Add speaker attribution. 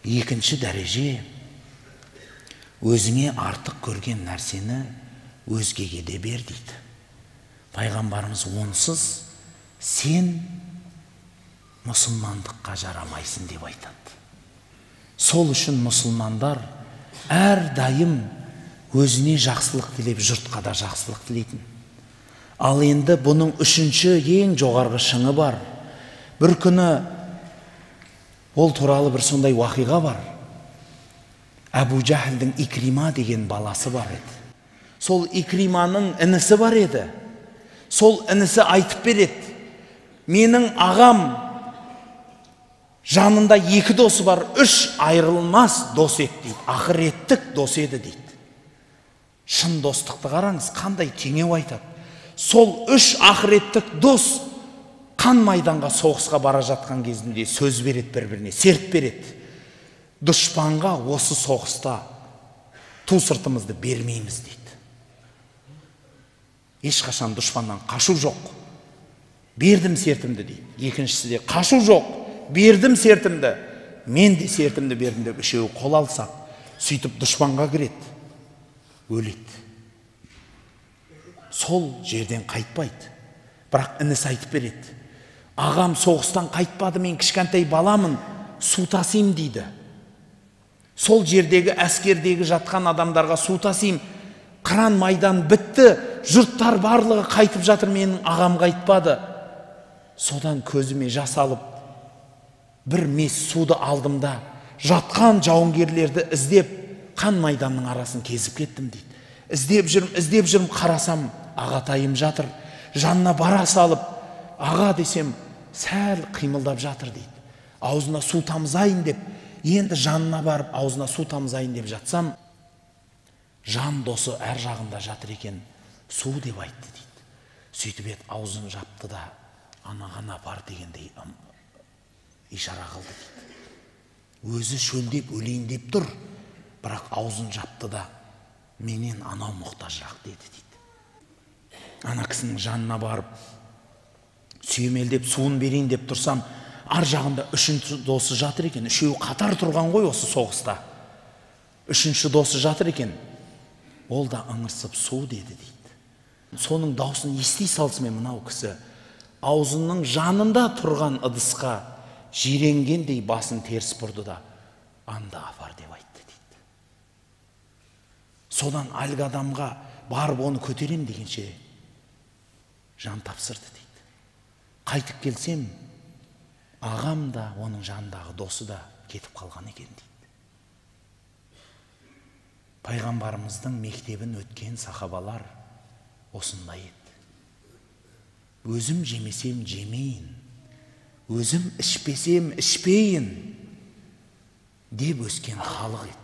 Speaker 1: Екінші дәреже, өзіңе артық көрген нәрсені өзгеге де бер дейді. Пайғамбарымыз онсыз сен мұсылмандыққа жарамайсың деп айтады. Сол үшін мұсылмандар әрдайым өзіне жақсылық тілеп, жұртқа да жақсылық тілейтін. Ал енді бұның үшінші ең жоғарғы шыңы бар. Bir күні ол туралы бір сондай уақиға бар. Әбу Жахілдің Икрима деген баласы бар еді. Сол Икриманың інісі бар еді. Сол інісі айтып береді: менің ағам жанында екі досы бар, үш айырылмас дос еді дейді. Ақыреттік дос еді дейді. Шын достықты қараңыз, қандай теңеу айтады. Сол үш ақыреттік дос қан майданға, соғысқа бара жатқан кезінде сөз береді бір-біріне, серт береді: дұшпанға осы соғыста ту сыртымызды бермейміз дейді. Ешқашан дұшпаннан қашу жоқ, бердім сертімді дейді. Екіншісі де қашу жоқ, бердім сертімді, мен де сертімді бердім деп үшеуі қол алсақ, сөйтіп дұшпанға кіреді, өледі. Сол жерден қайтпайды. Бірақ інісі айтып береді: ағам соғыстан қайтпады, мен кішкентай баламын, су тасим дейді. Сол жердегі әскердегі жатқан адамдарға су тасим, қыран майдан бітті, жұрттар барлығы қайтып жатыр, менің ағам қайтпады. Содан көзіме жас алып, бір мес суды алдымда, жатқан жауынгерлерді іздеп, қан майданның арасын кезіп кеттім дейді. Іздеп жүрім, қарасам, ағатайым жатыр. Жанына бара салып, аға десем, сәл қимылдап жатыр дейді. Аузына су тамызайын деп, енді жанына барып, аузына су тамызайын деп жатсам, жан досы әр жағында жатыр екен, су деп айтты дейді. Сөйтіп еді, аузын жапты да, анаған апар дегендей ишара қылды дейді. Өзі шөлдеп, өлейін деп тұр, бірақ аузын жапты да, менен анау мұқтажырақ деді дейді. Ана кісінің жанына барып, сүйемелдеп суын берейін деп тұрсам, ар жағында үшінші досы жатыр екен. Үшеуі қатар тұрған ғой осы соғыста. Үшінші досы жатыр екен. Ол да ыңырсып су деді дейді. Соның даусын ести салысымен мынау кісі аузының жанында тұрған ыдысқа жиренгендей басын теріс бұрды да, анда апар деп айтты дейді. Содан әлгі адамға барып оны көтерем дегенше жан тапсырды дейді. Қайтып келсем, ағам да, оның жанындағы досы да кетіп қалған екен дейді. Пайғамбарымыздың мектебін өткен сахабалар осындай еді. Өзім жемесем жемейін, өзім ішпесем ішпейін деп өскен халық еді.